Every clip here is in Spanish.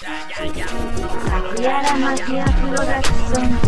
Yara Magia Production.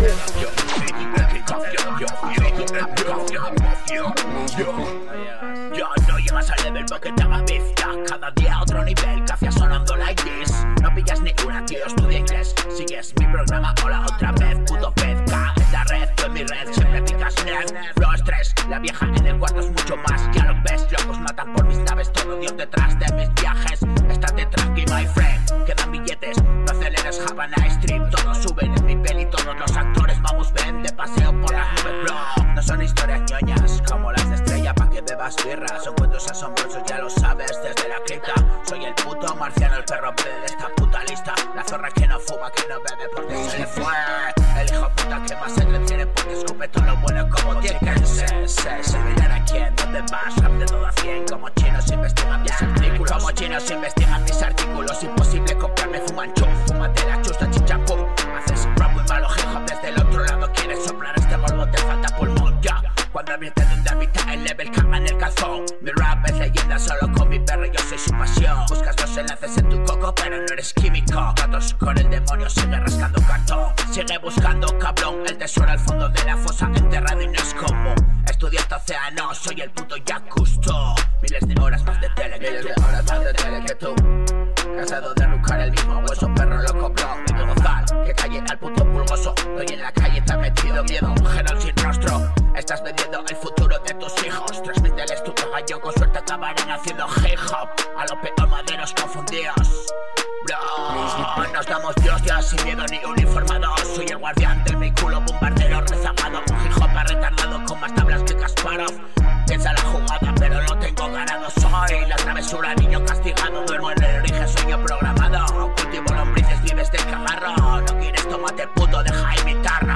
Ya no llegas al level porque te haga beef. Cada día otro nivel, que hacía sonando like this. No pillas ni una, tío, estudia inglés. Sigues mi programa, hola otra vez. Puto pez, K es la red, tú en mi red. Siempre picas net, flow estrés. La vieja en el cuarto es mucho más. Ya lo ves, locos matan por mis naves. Todo Dios detrás de mis viajes. Estate tranqui, my friend. Quedan billetes, no aceleres, have a nice trip. Todos suben en mi peli, todos los actores. Vamos, ven de paseo por las nubes, bro. No son historias ñoñas como las de Estrella pa' que bebas birra. Son cuentos asombrosos, ya lo sabes, desde la cripta. Soy el puto marciano, el perro breve de esta puta lista. La zorra que no fuma, que no bebe porque se le fue. El hijo puta que más sangre tiene porque escupe todo lo bueno como tiene que ser. Se mirar a quién, dónde vas, rap de todo a 100. Como chinos investigan mis artículos. Como chinos investigan mis artículos. Imposible copiarme, fuman chum. Fúmate la chusta, chichampú. Haces rap muy malo, hip hop desde el otro lado. Quieres soplar este polvo, te falta pulmón, ya. Cuando abriste donde habita el level, caga en el calzón. Mi rap es leyenda, solo con mi perro yo soy su pasión. Buscas los enlaces en tu coco, pero no eres químico. Tratos con el demonio, sigue rascando cartón. Sigue buscando, cabrón, el tesoro al fondo de la fosa. Enterrado y no es común. Estudio este océano, soy el puto Jack Cousteau. Miles de horas más de tele que tú. Miles de horas más de tele que tú. Cansado de arrucar el mismo hueso, perro loco, bro. Vengo a gozar, que calle al puto pulgoso. Estoy en la calle, te ha metido miedo. Gerón sin rostro. Estás vendiendo el futuro de tus hijos. Transmíteles tu caballo, con suerte acabarán haciendo hip hop. A lo peor maderos confundidos. Bro, nos damos Dios ya sin miedo ni uniformados. Soy el guardián del mi culo bombardero rezagado. Un hip hop retardado con más tablas que Kasparov. Piensa la jugada pero no tengo ganado. Soy la travesura, niño castigado. Duermo en el origen, sueño programado. Cultivo lombrices, vives del cagarro. No quieres, tómate puto, deja mi tarro.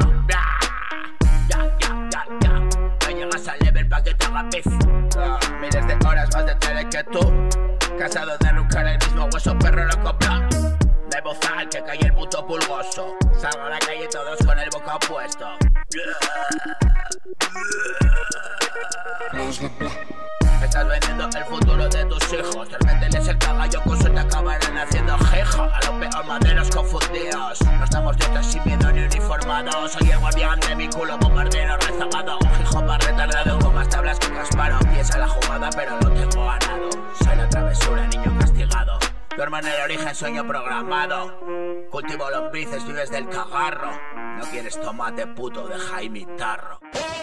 No llegas al level pa' que te haga pif. Miles de horas más de tele que tú. Cansado de arrucar el mismo hueso, perro loco, bla. De bozal que cae el puto pulgoso. Salgo a la calle todos con el boca opuesto. Estás vendiendo el futuro de tus hijos. Transmételes el caballo, con suerte acabarán haciendo jejo. A lo peor maderos confundidos. No estamos dientes sin miedo ni uniformados. Soy el guardián de mi culo bombardero rezagado. Un hijo para retardado con más tablas que Kasparov. Piensa la jugada pero no tengo ganado. Soy la travesura, niño castigado. Duermo en el origen, sueño programado. Cultivo lombrices, vives del cagarro. No quieres tomate puto, deja mi tarro.